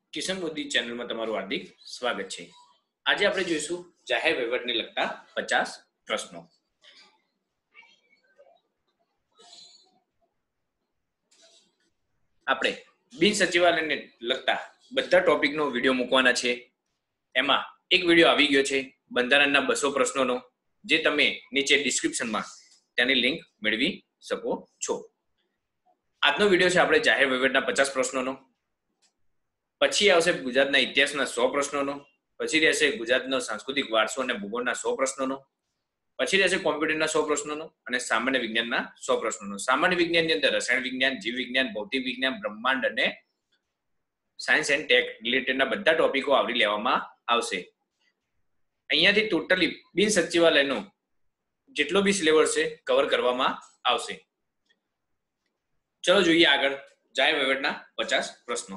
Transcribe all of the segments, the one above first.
કિશન મોદી ચેનલમાં તમારું હાર્દિક સ્વાગત છે। આજે આપણે જોઈશું જાહેર વહીવટને લગતા 50 પ્રશ્નો। આપણે બિન સચિવાલયને લગતા બધા ટોપિકનો વિડીયો મૂકવાના છે। એમાં એક વિડીયો આવી ગયો છે બંધારણના 200 પ્રશ્નોનો, જે તમે નીચે ડિસ્ક્રિપ્શનમાં તેની લિંક મેળવી શકો છો। આજનો વિડીયો છે આપણે જાહેર વહીવટના 50 પ્રશ્નોનો, પછી આવશે ગુજરાતના ઇતિહાસના 100 પ્રશ્નોનો, પછી રહેશે ગુજરાતનો સાંસ્કૃતિક વારસો અને ભૂગોળના 100 પ્રશ્નોનો, પછી રહેશે કોમ્પ્યુટરના 100 પ્રશ્નોનો અને સામાન્ય વિજ્ઞાનના 100 પ્રશ્નોનો। સામાન્ય વિજ્ઞાનની અંદર રસાયણ વિજ્ઞાન, જીવ વિજ્ઞાન, ભૌતિક વિજ્ઞાન, બ્રહ્માંડ અને સાયન્સ એન્ડ ટેક રિલેટેડના બધા ટોપિકો આવરી લેવામાં આવશે। અહીંયાથી ટોટલી બિન સચિવાલયનો જેટલો બી સિલેબસ છે કવર કરવામાં આવશે। ચલો જોઈએ આગળ જાહેર વહીવટના 50 પ્રશ્નો।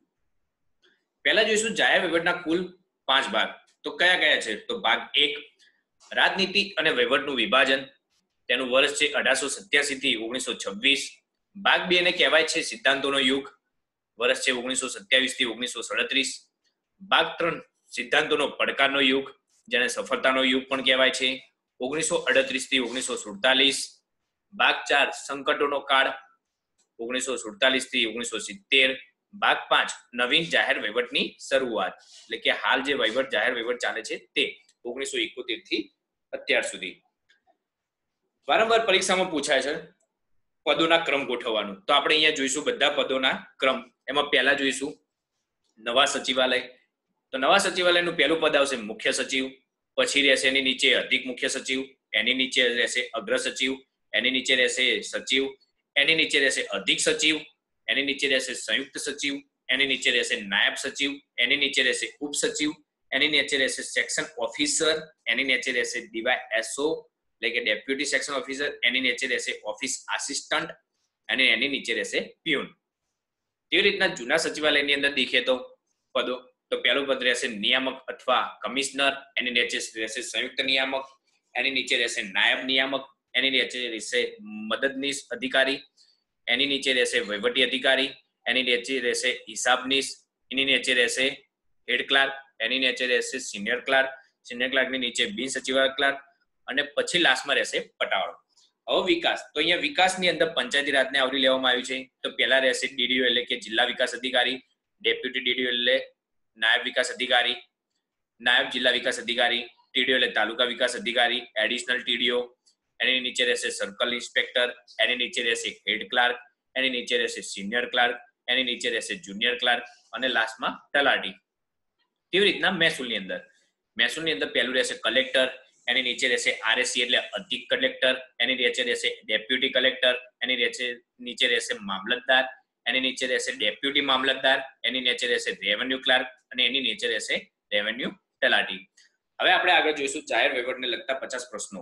પહેલા જોઈશું જાહેર વહીવટના કુલ 5 ભાગ। તો કયા કયા છે? તો ભાગ 1 રાજનીતિ અને વહીવટનું વિભાજન, તેનું વર્ષ છે 1887 થી 1926। ભાગ 2 ને કહેવાય છે સિદ્ધાંતોનો યુગ, વર્ષ છે 1927 થી 1937। ભાગ 3 સિદ્ધાંતોનો પડકારનો યુગ, જેને સફળતાનો યુગ પણ કહેવાય છે, 1938 થી 1947। ભાગ 4 સંકટોનો કાળ, 1947 થી 1970। ભાગ 5 નવીન જાહેર વહીવટની શરૂઆત, એટલે કે હાલ જે વહીવટ જાહેર વહીવટ ચાલે છે તે 1971 થી અત્યાર સુધી। વારંવાર પરીક્ષામાં પૂછાય છે પદોના ક્રમ ગોઠવવાનું, તો આપણે અહીંયા જોઈશું બધા પદોના ક્રમ। એમાં પહેલા જોઈશું નવા સચિવાલય। તો નવા સચિવાલયનું પહેલું પદ આવશે મુખ્ય સચિવ, પછી રહેશે એની નીચે અધિક મુખ્ય સચિવ, એની નીચે રહેશે અગ્ર સચિવ, એની નીચે રહેશે સચિવ, એની નીચે રહેશે અધિક સચિવ, એની નીચે રહેશે સંયુક્ત સચિવ, એની નીચે રહેશે નાયબ સચિવ, એની નીચે રહેશે ઉપસચિવ, એની નીચે રહેશે સેક્શન ઓફિસર, એની નીચે રહેશે ડીવાયએસઓ એટલે કે ડેપ્યુટી સેક્શન ઓફિસર, એની નીચે રહેશે ઓફિસ આસિસ્ટન્ટ અને એની નીચે રહેશે પ્યુન। તેવી રીતના જૂના સચિવાલયની અંદર દેખીએ તો પદો, તો પહેલું પદ રહેશે નિયામક અથવા કમિશનર, એની નીચે રહેશે સંયુક્ત નિયામક, એની નીચે રહેશે નાયબ નિયામક, એની નીચે રહેશે મદદનીશ અધિકારી, એની નીચે રહેશે વહીવટી અધિકારી, એની નીચે રહેશે હિસાબનીશ, એની નીચે રહેશે હેડ ક્લાર્ક, એની નીચે રહેશે સિનિયર ક્લાર્ક, સિનિયર ક્લાર્કની નીચે બિન સચિવાલય ક્લાર્ક અને પછી લાસ્ટમાં રહેશે પટાવાળો। હવે વિકાસ, તો અહીંયા વિકાસની અંદર પંચાયતી રાજને આવરી લેવામાં આવ્યું છે। તો પહેલા રહેશે ડીડીઓ એટલે કે જિલ્લા વિકાસ અધિકારી, ડેપ્યુટી ડીડીઓ એટલે નાયબ વિકાસ અધિકારી, નાયબ જિલ્લા વિકાસ અધિકારી, ટીડીઓ એટલે તાલુકા વિકાસ અધિકારી, એડિશનલ ટીડીઓ, એની નીચે રહેશે સર્કલ ઇન્સ્પેક્ટર, એની નીચે રહેશે હેડ ક્લાર્ક, એની નીચે રહેશે સિનિયર ક્લાર્ક, એની નીચે રહેશે જુનિયર ક્લાર્ક અને લાસ્ટમાં તલાટી। તેવી રીતના મહેસૂલની અંદર પહેલું રહેશે કલેક્ટર, એની નીચે રહેશે આરએસસી એટલે અધિક કલેક્ટર, એની નીચે રહેશે ડેપ્યુટી કલેક્ટર, એની નીચે રહેશે મામલતદાર, એની નીચે રહેશે ડેપ્યુટી મામલતદાર, એની નીચે રહેશે રેવન્યુ ક્લાર્ક અને એની નીચે રહેશે રેવન્યુ તલાટી। હવે આપણે આગળ જોઈશું જાહેર વહીવટને લગતા 50 પ્રશ્નો।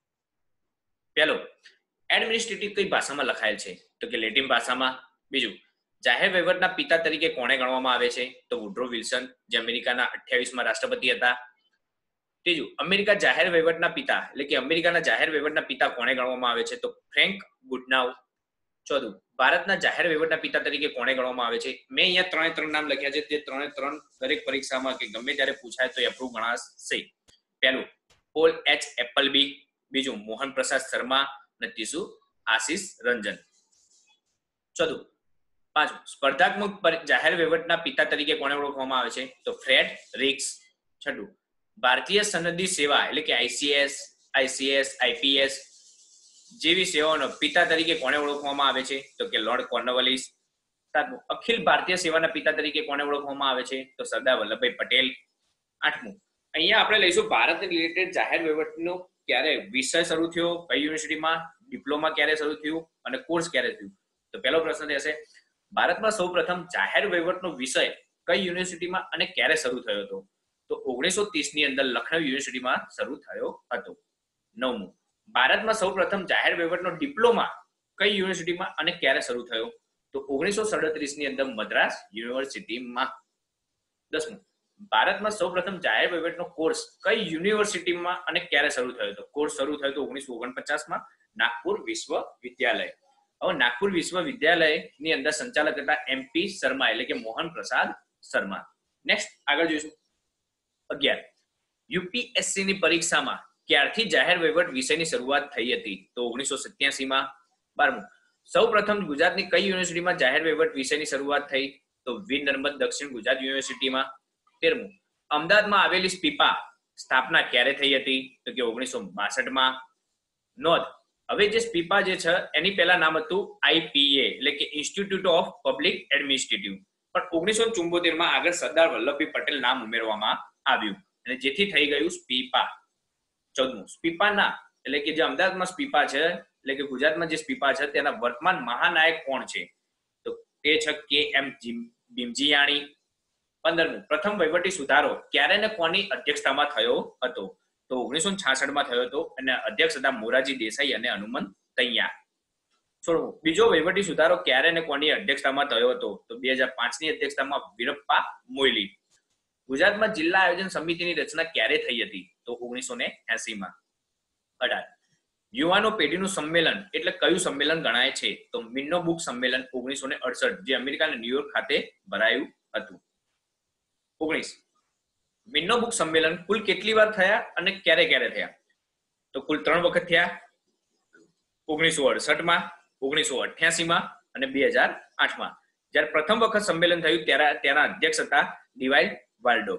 પહેલો, એડમિનિસ્ટ્રેટિવ કઈ ભાષામાં લખાયેલ છે? તો કે લેટિન ભાષામાં। બીજું, જાહેર વહીવટના પિતા તરીકે કોને ગણવામાં આવે છે? તો વુડ્રો વિલ્સન, જે અમેરિકાના 28માં રાષ્ટ્રપતિ હતા। ત્રીજું, અમેરિકા જાહેર વહીવટના પિતા એટલે કે અમેરિકાના જાહેર વહીવટના પિતા કોને ગણવામાં આવે છે? તો ફ્રેન્ક ગુડનાઉ। ચોથું, ભારતના જાહેર વહીવટના પિતા તરીકે કોને ગણવામાં આવે છે? મેં અહીંયા 3 નામ લખ્યા છે, તે 3 દરેક પરીક્ષામાં કે ગમે ત્યારે પૂછાય તો એપ્રુવ ગણાશે। પહેલું, પોલ એચ એપલબી, બીજું મોહન પ્રસાદ શર્મા અને ત્રીજું આશીષ રંજન। ચોથું, પાંચમું, સ્પર્ધાત્મક જાહેર વહીવટના પિતા તરીકે કોને ઓળખવામાં આવે છે? તો ફ્રેડ રિક્સ। છઠ્ઠું, ભારતીય સનદી સેવા એટલે કે આઈસીએસ, આઈપીએસ જેવી સેવાઓનો પિતા તરીકે કોને ઓળખવામાં આવે છે? તો કે લોર્ડ કોર્નવાલિસ। સાતમું, અખિલ ભારતીય સેવાના પિતા તરીકે કોને ઓળખવામાં આવે છે? તો સરદાર વલ્લભભાઈ પટેલ। આઠમું, અહીંયા આપણે લઈશું ભારત રિલેટેડ જાહેર વહીવટનો ક્યારે વિષય શરૂ થયો, કઈ યુનિવર્સિટીમાં, ડિપ્લોમા ક્યારે શરૂ થયું અને કોર્સ ક્યારે થયું? તો પહેલો પ્રશ્ન રહેશે ભારતમાં સૌપ્રથમ જાહેર વહીવટનો વિષય કઈ યુનિવર્સિટીમાં અને ક્યારે શરૂ થયો હતો? તો 1930 ની અંદર લખનઉ યુનિવર્સિટીમાં શરૂ થયો હતો। નવમું, ભારતમાં સૌપ્રથમ જાહેર વહીવટનો ડિપ્લોમા કઈ યુનિવર્સિટીમાં અને ક્યારે શરૂ થયો? તો 1937 ની અંદર મદ્રાસ યુનિવર્સિટીમાં। 10મું, ભારતમાં સૌપ્રથમ જાહેર વહીવટનો કોર્સ કઈ યુનિવર્સિટીમાં અને ક્યારે શરૂ થયો હતો? કોર્સ શરૂ થયો હતો 1949માં નાગપુર વિશ્વવિદ્યાલય। હવે નાગપુર વિશ્વવિદ્યાલયની અંદર સંચાલક હતા એમપી શર્મા એટલે કે મોહન પ્રસાદ શર્મા. નેક્સ્ટ આગળ જોઈશું 11 યુપીએસસી ની પરીક્ષામાં ક્યારથી જાહેર વહીવટ વિષયની શરૂઆત થઈ હતી? તો 1987 માં. 12 સૌપ્રથમ ગુજરાતની કઈ યુનિવર્સિટીમાં જાહેર વહીવટ વિષયની શરૂઆત થઈ? તો વીર નર્મદ દક્ષિણ ગુજરાત યુનિવર્સિટીમાં. 13 અમદાવાદમાં આવેલી સ્પીપા સ્થાપના ક્યારે થઈ હતી? તો કે 1962 માં. નોંધ હવે જે સ્પીપા જે છે એની પહેલા નામ હતું આઈપીએ એટલે કે ઇન્સ્ટિટ્યૂટ ઓફ પબ્લિક એડમિનિસ્ટ્રેટિવ, પણ 1974 માં આગળ સરદાર વલ્લભભાઈ પટેલ નામ ઉમેરવામાં આવ્યું અને જેથી થઈ ગયું સ્પીપા. 14 સ્પીપાના એટલે કે જે અમદાવાદમાં સ્પીપા છે એટલે કે ગુજરાતમાં જે સ્પીપા છે તેના વર્તમાન મહાનાયક કોણ છે? તો તે છે કે એમ ભીમજીયાણી. 15 પ્રથમ વહીવટી સુધારો ક્યારે ને કોની અધ્યક્ષતામાં થયો હતો? તો 1966 માં થયો હતો અને અધ્યક્ષ હતા મોરારજી દેસાઈ અને હનુમંત તૈયાર. બીજો વહીવટી સુધારો ક્યારે ને કોની અધ્યક્ષતામાં થયો હતો? તો 2005 ની અધ્યક્ષતામાં વીરપ્પા મોઇલી. ગુજરાતમાં જિલ્લા આયોજન સમિતિની રચના ક્યારે થઈ હતી? તો 1980 માં. 18 યુવાનો પેઢીનું સંમેલન એટલે કયું સંમેલન ગણાય છે? તો મિન્નો બુક સંમેલન 1968 જે અમેરિકાના ન્યુયોર્ક ખાતે ભરાયું હતું. 19 મિન્નો બુક સંમેલન કુલ કેટલી વાર થયા અને ક્યારે ક્યારે થયા? તો કુલ 3 વખત થયા. 1968 માં, 1988 માં અને 2008 માં. જ્યારે પ્રથમ વખત સંમેલન થયું ત્યાંના અધ્યક્ષ હતા ડીવાય વાલ્ડો.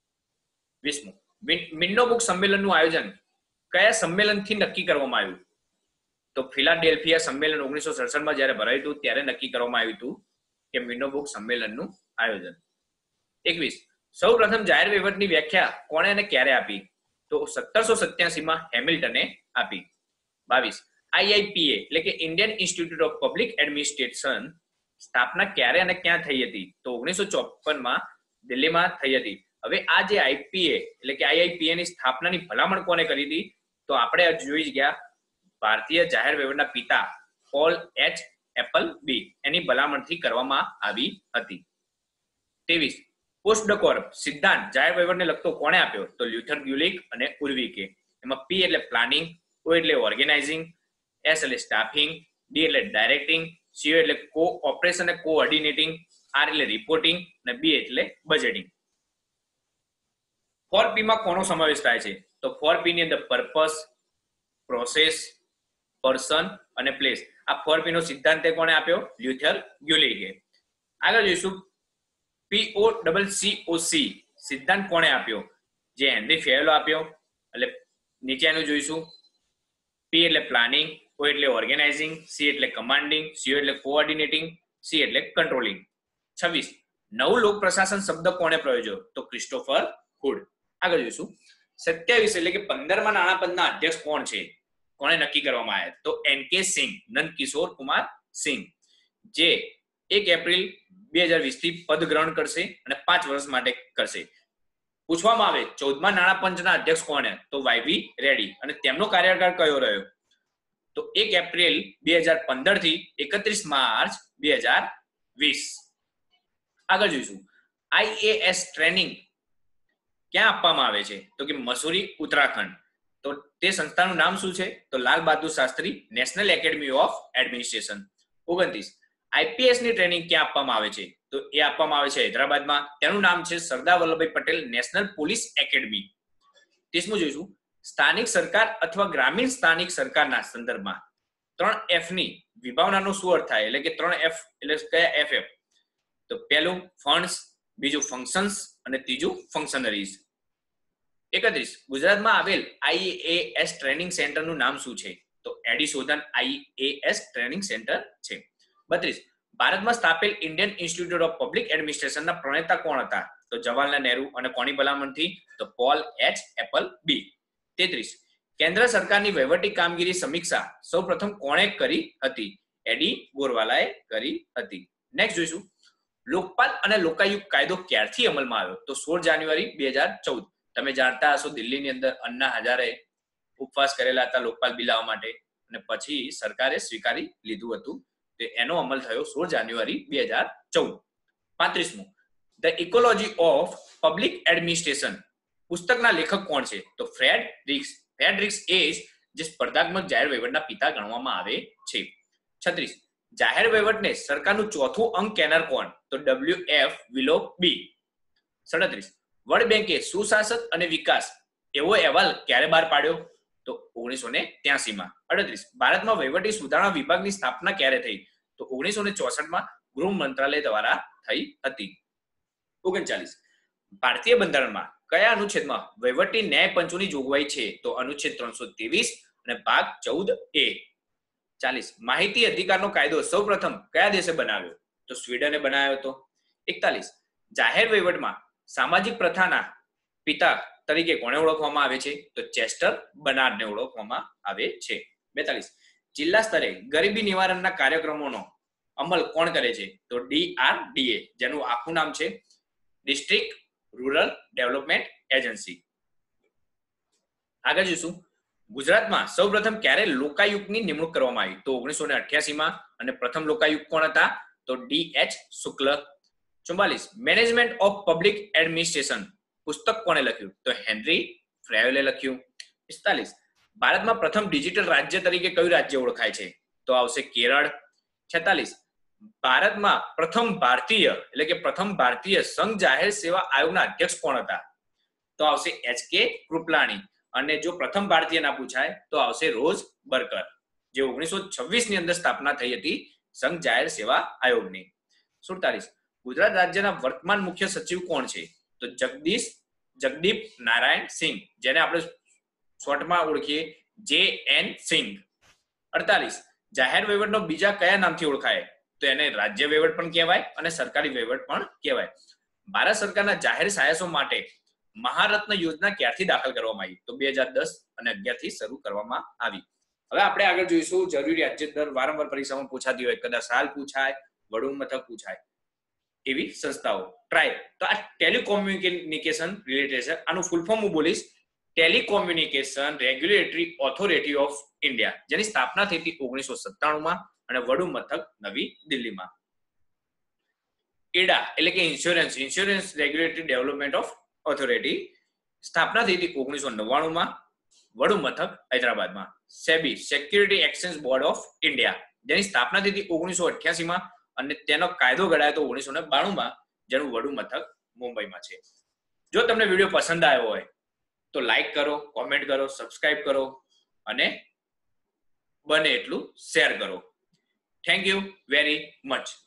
20 મિન્નો બુક સંમેલનનું આયોજન કયા સંમેલનથી નક્કી કરવામાં આવ્યું? તો ફિલાડેલ્ફિયા સંમેલન 1967 માં જ્યારે ભરાયું હતું ત્યારે નક્કી કરવામાં આવ્યું હતું કે મિન્નો બુક સંમેલનનું આયોજન. 21 સૌ પ્રથમ જાહેર વહીવટની વ્યાખ્યા કોણે અને ક્યારે આપી? તો 1787 માં હેમિલ્ટને આપી. 22 આઈઆઈપીએ એટલે કે Indian Institute of public Administration સ્થાપના ક્યારે અને ક્યાં થઈ હતી? તો 1954 માં દિલ્હીમાં થઈ હતી. હવે આ જે આઈપીએ એટલે કે આઈઆઈપીએ ની સ્થાપનાની ભલામણ કોને કરી હતી? તો આપણે જોઈ ગયા ભારતીય જાહેર વહીવટના પિતા પોલ એચ એપલબી એની ભલામણથી કરવામાં આવી હતી. 23 પોસ્ટ ડકોર્પ સિદ્ધાંત જાહેર વહીવટને લગતો કોણે આપ્યો? તો લ્યુથર ગ્યુલિક અને ઉર્વિકે. એમાં પી એટલે પ્લાનિંગ, ઓ એટલે ઓર્ગેનાઇઝિંગ, એસ એટલે સ્ટાફિંગ, ડી એટલે ડાયરેક્ટિંગ, સી એટલે કોઓપરેશન અને કોઓર્ડિનેટિંગ, આર એટલે રિપોર્ટિંગ અને બી એટલે બજેટિંગ. 4P માં કોનો સમાવેશ થાય છે? તો 4P ની અંદર પર્પસ, પ્રોસેસ, પર્સન અને પ્લેસ. આ 4P નો સિદ્ધાંત કોણે આપ્યો? લ્યુથર ગ્યુલિકે. આગળ જોઈશું POCCOC સિદ્ધાંત કોણે આપ્યો? જે હેનરી ફેયલો આપ્યો. એટલે નીચેનું જોઈશું. P એટલે પ્લાનિંગ, O એટલે ઓર્ગેનાઇઝિંગ, C એટલે કમાન્ડિંગ, C એટલે કોઓર્ડિનેટિંગ, C એટલે કંટ્રોલિંગ. 26 નવું લોક પ્રશાસન શબ્દ કોણે પ્રયોજ્યો? તો ક્રિસ્ટોફર હુડ. આગળ જોઈશું 27 એટલે કે 15મા નાણાપંચના અધ્યક્ષ કોણ છે? કોણે નક્કી કરવામાં આવ્યા? તો NK સિંહ, નંદકિશોર કુમાર સિંહ, જે 1 એપ્રિલ 2020 થી પદ ગ્રહણ કરશે અને 5 વર્ષ માટે કરશે. પૂછવામાં આવે 14મા નાણાપંચના અધ્યક્ષ કોણ? તો YV રેડ્ડી અને તેમનો કાર્યકાળ કયો રહ્યો? તો 1 એપ્રિલ 2015 થી 31 માર્ચ 2020. આગળ જોઈશું IAS ટ્રેનિંગ ક્યાં આપવામાં આવે છે? તો કે મસૂરી, ઉત્તરાખંડ. તો તે સંસ્થાનું નામ શું છે? તો Lal Bahadur Shastri National Academy of Administration. 29 IPS ની ટ્રેનિંગ ક્યાં આપવામાં આવે છે? તો એ આપવામાં આવે છે હૈદરાબાદમાં. તેનું નામ છે Sardar Vallabhbhai Patel National Police Academy. 30મું જોઈશું સ્થાનિક સરકાર અથવા ગ્રામીણ સ્થાનિક સરકારના સંદર્ભમાં 3F ની વિભાવનાનો શું અર્થ થાય? એટલે કે 3F એટલે કયા FF? તો પહેલું ફંડ્સ, બીજું ફંક્શન્સ અને ત્રીજું ફંક્શનરીઝ. 31 ગુજરાતમાં આવેલ IAS ટ્રેનિંગ સેન્ટરનું નામ શું છે? તો એડિશોધન IAS ટ્રેનિંગ સેન્ટર છે. 32 ભારતમાં સ્થાપેલ ઇન્ડિયન ઇન્સ્ટિટ્યૂટ ઓફ પબ્લિક એડમિનિસ્ટ્રેશનના પ્રણેતા કોણ હતા? તો જવાહરલાલ નહેરુ અને કોની ભલામણથી? તો પોલ એચ એપલબી. 33 કેન્દ્ર સરકારની વહીવટી કામગીરી સમીક્ષા સૌપ્રથમ કોણે કરી હતી? એડી ગોરવાલાએ કરી હતી. નેક્સ્ટ જોઈશું લોકપાલ અને લોકાયુક્ત કાયદો ક્યારથી અમલમાં આવ્યો? તો 16 જાન્યુઆરી 2014. તમે જાણતા હશો દિલ્હીની અંદર અન્ના હજારે ઉપવાસ કરેલા હતા લોકપાલ બિલ લાવવા માટે અને પછી સરકારે સ્વીકારી લીધું હતું. તે એનો અમલ થયો 16 જાન્યુઆરી 2014. 35મું the ecology of public administration પુસ્તકના લેખક કોણ છે? તો ફ્રેડરિક્સ. ફ્રેડરિક્સ એ જે સ્પર્ધાત્મક જાહેર વહીવટના પિતા ગણવામાં આવે છે. 36 જાહેર વહીવટને સરકારનું ચોથું અંગ કહેનાર કોણ? તો WF વિલોબી. 37 વર્લ્ડ બેંકે સુશાસન અને વિકાસ એવો અહેવાલ ક્યારે બહાર પાડ્યો? તો 1983 માં. 38 ભારતમાં વહીવટી સુધારણા વિભાગની સ્થાપના ક્યારે થઈ? તો 1964 માં ગૃહ મંત્રાલય દ્વારા થઈ હતી. 39 ભારતીય બંધારણમાં કયા અનુચ્છેદમાં વહીવટી ન્યાય પંચોની જોગવાઈ છે? તો અનુચ્છેદ 323 અને ભાગ 14A. 40 માહિતી અધિકારનો કાયદો સૌપ્રથમ કયા દેશે બનાવ્યો? તો સ્વીડને બનાવ્યો હતો. 41 જાહેર વહીવટમાં સામાજિક પ્રથાના પિતા તરીકે કોને ઓળખવામાં આવે છે? તો ચેસ્ટર બર્નાર્ડને ઓળખવામાં આવે છે. 42 જિલ્લા સ્તરે ગરીબી નિવારણના કાર્યક્રમોનો અમલ કોણ કરે છે? તો DRDA, જેનું આખું નામ છે ડિસ્ટ્રિક્ટ રૂરલ ડેવલપમેન્ટ એજન્સી. આગળ જોઈશું ગુજરાતમાં સૌપ્રથમ ક્યારે લોકાયુક્તની નિમણૂક કરવામાં આવી? તો 1988 માં. અને પ્રથમ લોકાયુક્ત કોણ હતા? તો DH શુક્લ. 44 મેનેજમેન્ટ ઓફ પબ્લિક એડમિનિસ્ટ્રેશન પુસ્તક કોણે લખ્યું? તો હેનરી ફ્રેવેલે લખ્યું. 45 ભારતમાં પ્રથમ ડિજિટલ રાજ્ય તરીકે કયું રાજ્ય ઓળખાય છે? તો આવશે કેરળ. 46 ભારતમાં પ્રથમ ભારતીય સંઘ જાહેર સેવા આયોગના અધ્યક્ષ કોણ હતા? તો આવશે HK કૃપલાણી. અને જો પ્રથમ ભારતીય ના પૂછાય તો આવશે રોઝ બર્કર, જે 1926 ની અંદર સ્થાપના થઈ હતી સંઘ જાહેર સેવા આયોગની. 47 ગુજરાત રાજ્યના વર્તમાન મુખ્ય સચિવ કોણ છે? તો જગદીપ નારાયણ સિંહ, જેને આપણે શોર્ટમાં ઓળખીએ JN સિંહ. 48 જાહેર વહીવટનો બીજા કયા નામથી ઓળખાય? તો એને રાજ્ય વહીવટ પણ કહેવાય અને સરકારી વહીવટ પણ કહેવાય. ભારત સરકારના જાહેર સાહસો માટે મહારત્ન યોજના ક્યારથી દાખલ કરવામાં આવી? તો 2010 અને 11 થી શરૂ કરવામાં આવી. હવે આપણે આગળ જોઈશું જરૂરી રાજ્ય દર, વારંવાર પરીક્ષામાં પૂછાતી હોય, કદાચ સાલ પૂછાય, વડુ મથક પૂછાય એવી સંસ્થાઓ. ટ્રાય, તો આ ટેલિકોમ્યુનિકેશન રિલેટેડ છે. આનું ફૂલ ફોર્મ હું બોલીશ, telecommunication regulatory authority of India, જેની સ્થાપના થઈ હતી 1997 માં અને વડુ મથક નવી દિલ્હીમાં. એડા એટલે કે insurance regulatory development of authority, સ્થાપના થઈ હતી 1999 માં, વડુ મથક હૈદરાબાદમાં. SEBI security exchange board of India, જેની સ્થાપના થઈ હતી 1988 માં અને તેનો કાયદો ઘડાયો હતો 1992 માં, જેનું વડુ મથક મુંબઈમાં છે. જો તમને વિડીયો પસંદ આવ્યો હોય તો લાઈક કરો, કોમેન્ટ કરો, સબસ્ક્રાઇબ કરો અને બને એટલું શેર કરો. Thank you very much.